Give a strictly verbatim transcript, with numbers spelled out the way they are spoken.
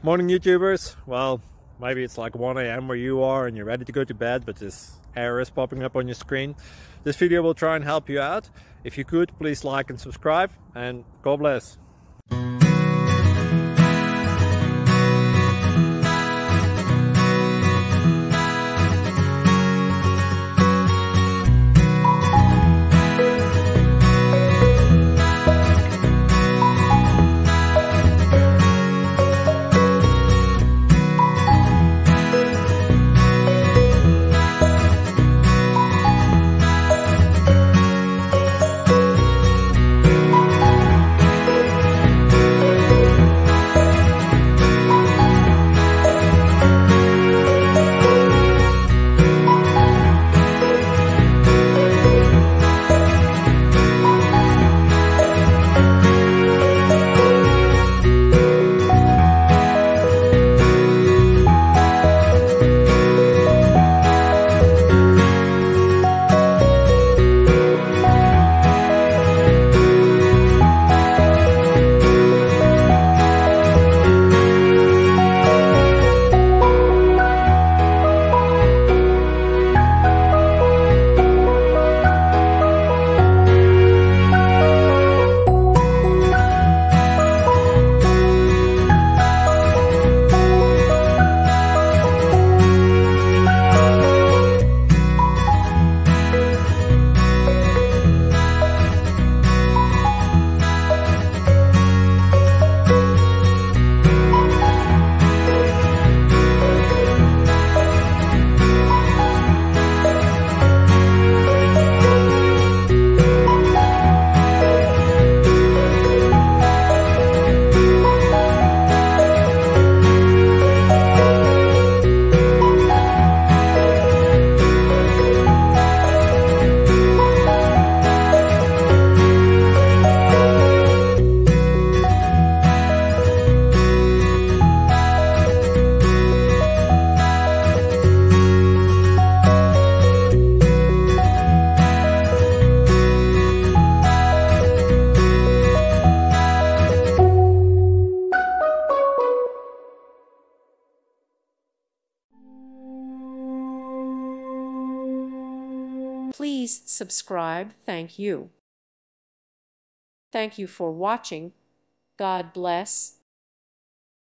Morning YouTubers. Well, maybe it's like one A M where you are and you're ready to go to bed, but this error is popping up on your screen. This video will try and help you out. If you could, please like and subscribe, and God bless. Please subscribe. Thank you. Thank you for watching. God bless.